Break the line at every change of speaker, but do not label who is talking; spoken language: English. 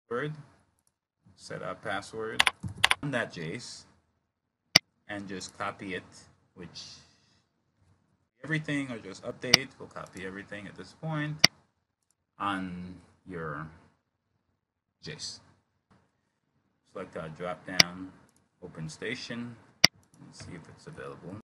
word, set up password on that JS, and just copy it, which everything, or just update. We'll copy everything at this point on your JS. Select our drop down, open station, and see if it's available.